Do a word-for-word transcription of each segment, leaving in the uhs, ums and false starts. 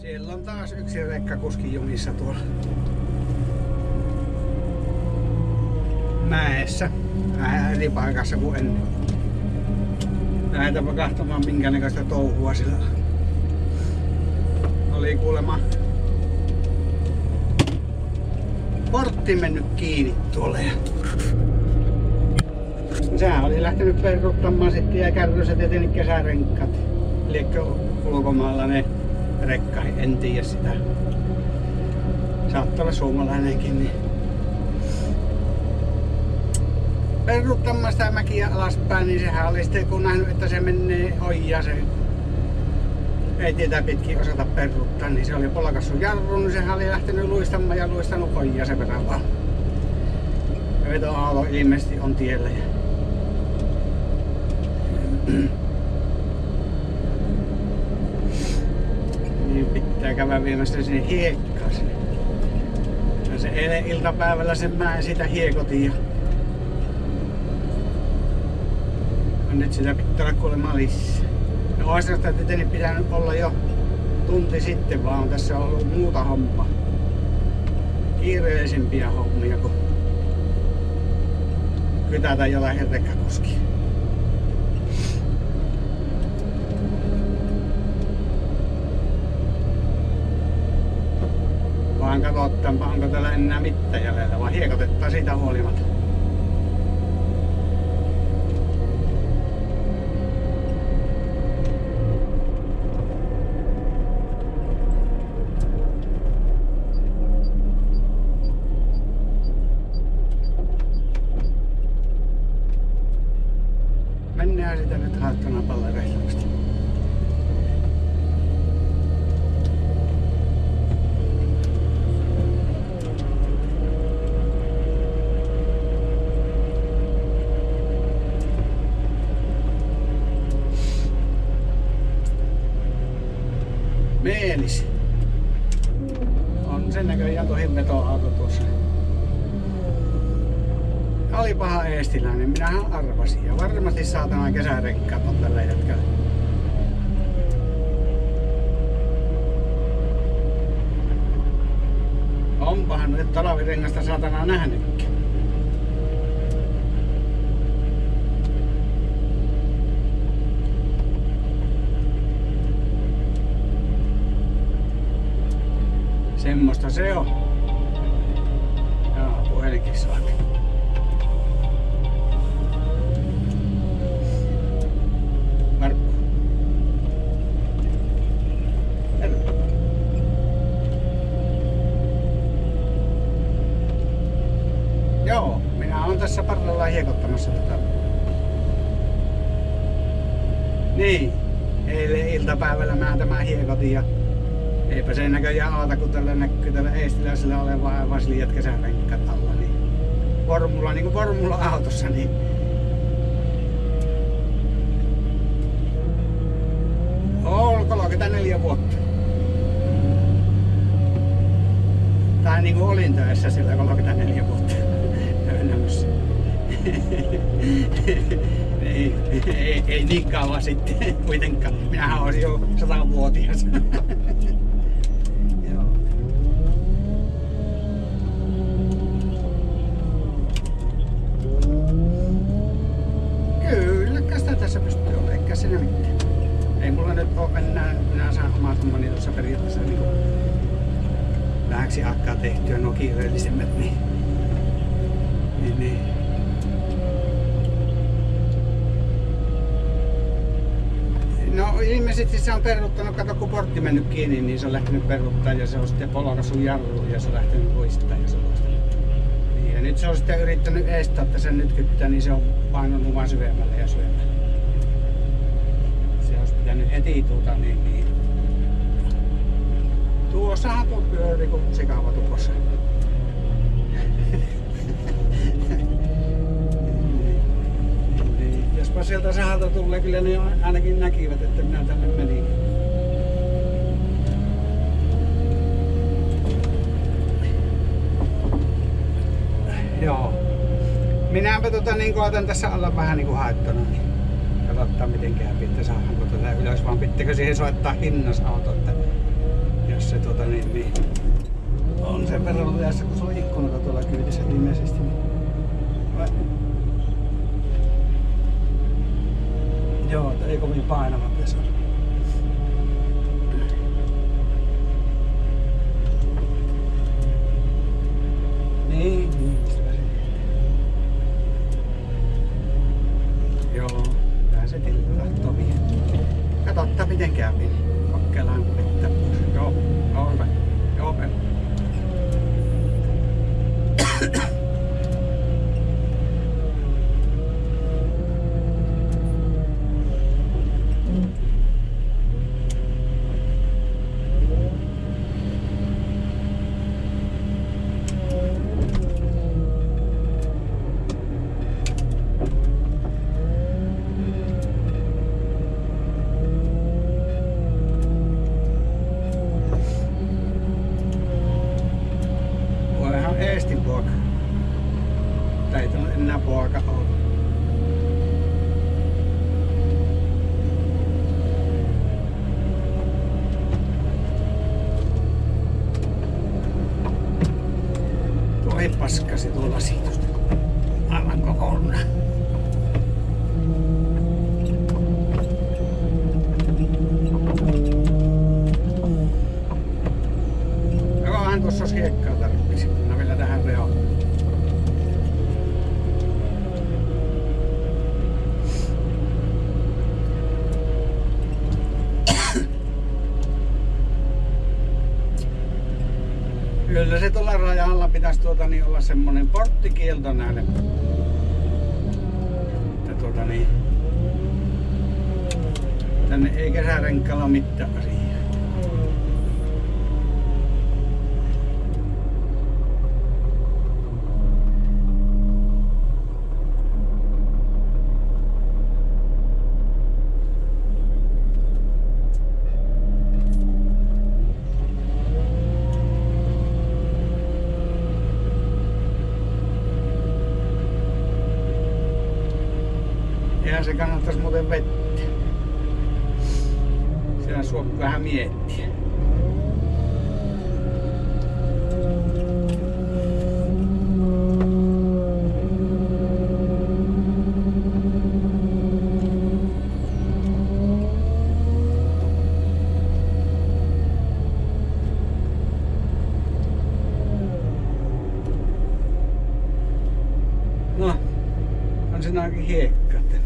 Meillä on taas yksi rekkakuski jumissa tuolla mäessä. Vähän eri paikassa kuin ennen. Lähdetäänpä katsomaan minkä näköistä touhua sillä oli kuulemma portti mennyt kiinni tuolle. Sehän oli lähtenyt peruuttamaan sitten ja kärryset etenkin kesärenkkat. Liekö ulkomailla ne rekka, en tiedä sitä. Saattaa olla suomalainenkin. Niin. Peruuttamaan sitä mäkiä alaspäin, niin sehän oli sitten kun nähnyt, että se menee ojia, se ei tietää pitkin osata peruuttaa, niin se oli polkassut jarruun, niin sehän oli lähtenyt luistamaan ja luistanut ojia se verran vaan. Ja vetoauto ilmeisesti on tiellä. Niin pitää käydä viemässä sinne hiekkaan. Ja se eilen iltapäivällä sen mäen siitä hiekotin. Ja nyt sitä pitää olla kuulemma lisää. No oikeastaan tietenkin pitänyt olla jo tunti sitten, vaan on tässä ollut muuta hommaa. Kiireellisempiä hommia kuin kytätä jotain rekkakuskia. Vaan katsotaanpa, onko täällä enää mitään jäljellä, vaan hiekotetaan siitä huolimatta. Mennään sitä nyt haattuna paljon rehdallisesti. Meelis. On sen näköjään tohin vetoauto tuossa. Oli paha eestiläinen, minähän arvasin. Ja varmasti saatana kesärenkkaat on tällä hetkellä. Onpahan nyt talvirengasta saatana nähnytkin. Semmosta se on. Joo, puhelinkin saa. Markku. Terve. Joo, minä olen tässä parrella hiekottamassa tätä. Niin, eilen iltapäivällä mä tämän hiekotin ja eipä se näköjään aata, kun tällä näkyy tällä eestiläisellä oleva aivan liiat kesärenkkat alla. Niin formula, niin kuin formula-autossa, niin on kolmekymmentäneljä vuotta. Tai niin kuin olin töissä sillä kolmekymmentäneljä vuotta. Ynnämys. ei, ei, ei niin kauan sitten kuitenkaan. Minähän olisin jo satavuotias. Tässä pystyy olemaan, eikä siinä mitään. Ei mulla nyt ole enää, minä saan omat hommani tuossa periaatteessa niin vähäksi aikaa tehtyä nuo kiireellisemmät, niin, niin, niin. No ilmeisesti se on peruuttanut, kato kun portti mennyt kiinni, niin se on lähtenyt peruuttaa ja se on sitten polkaissut jarruun ja se on lähtenyt luistaa ja sellaista. Niin, ja nyt se on sitten yrittänyt estää, että se nytkyttää, niin se on painunut vaan syvemmälle ja syvemmälle. Pitänyt heti tuota niin, niin. Tuossahan tuo pyöri kun sikava tuossa. Jospa sieltä sahalta tulee, kyllä ne ainakin näkivät, että minä tänne menin. Joo. Minäpä tota niin koetan tässä olla vähän niinku haittona. Niin. Katsotaan miten käy, että saadaanko tuota ylös, vaan pitääkö siihen soittaa hinnasauto, että jos Niin. On sen verran lujassa, kun sulla on ikkunata tuolla kyydissä ilmeisesti. Vai? Joo, ei kovin painava pesari. Niin, niin, mistä se. Joo, tää se tilillä tahtoo vielä. Katsotaan miten kävi. Kokeillaan kun pitää pois. Joo, joo hyvä. Joo, hyvä. Eestin poika. Tää ei ole enää poika ole. Tuo ei paskasi tuo lasitusta. Aivan kokonaan. Jokohan tuossa olisi hiekkaa tarvitsisi. Mennään vielä tähän reoon. Kyllä se tuolla rajalla pitäisi tuota, niin olla semmonen porttikielto näille. Että tuota niin. Tänne ei kesärenkaalla ole mitään asiaa. Eihän se kannattaisi muuten vettä. Siellä suo vähän miettiä. No, on siinä ainakin hiekka.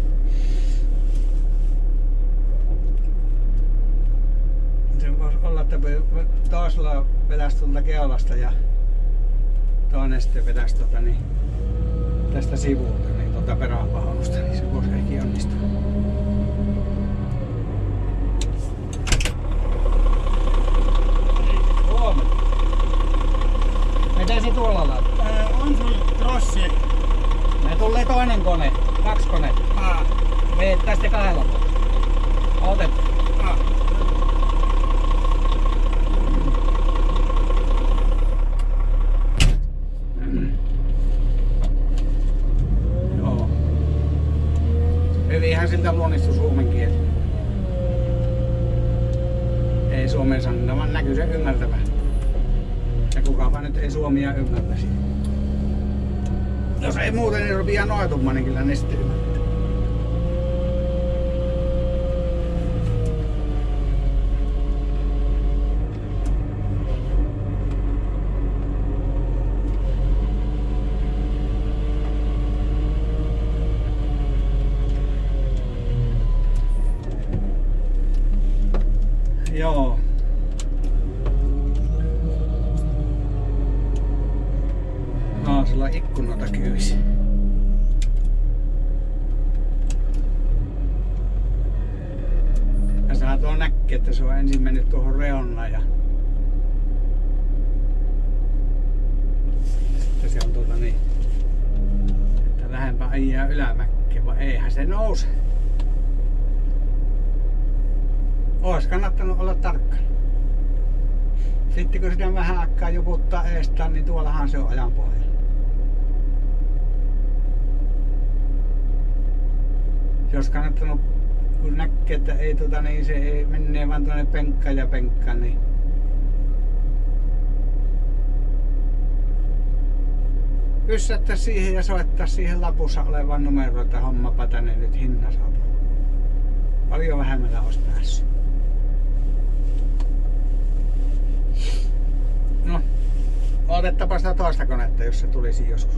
Olla, että toisella vetäisi tuolta keulasta ja toinen sitten vetäisi tuota, niin, tästä sivulta niin, tuota perävaunusta, niin se voisi ehkä onnistua. Huomenta. Miten se tuolla laittaa? Öö, on sulla trossi. Me tulee toinen kone, kaksi konetta. Aa. Veet tästä kahdella puolella. Otetaan. Aa. Hyvinhän siltä luonnistui suomen kieli. Ei suomen sanota, vaan näkyy se ymmärtävä. Ja kukapa nyt ei suomia ymmärtäisi. Jos ei muuten, niin rupeaa noitumaan, niin kyllä ne sitten ymmärtää. Joo. No, sillä on ikkunoita kyyvissä. Ja saa tuo näkki, että se on ensin mennyt tuohon reunaan ja sitten se on tuota niin, että lähempää ajaa ylämäkkiä, vaan eihän se nouse. Ois kannattanut olla tarkkana. Sitten kun sitä vähän aikaa juputtaa eestään, niin tuollahan se on ajan pohjalla. Se olisi kannattanut, kun näkee, että ei, tota, niin se ei menee vaan tuonne penkkaan ja penkkaan, niin pyssättä siihen ja soittaa siihen lapussa olevan numero, että hommapa tänne nyt hinnasapu. Paljon vähemmällä olisi päässyt. No, otettapa sitä toista konetta, jos se tulisi joskus.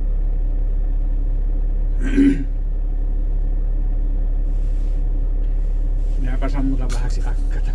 Minäpä sammutan vähäksi akkata.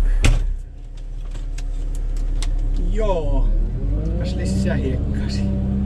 Joo, tässä lisää hiekkasi.